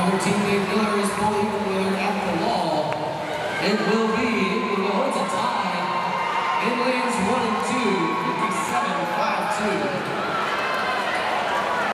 While her teammate Miller is pulling with her at the wall, it will be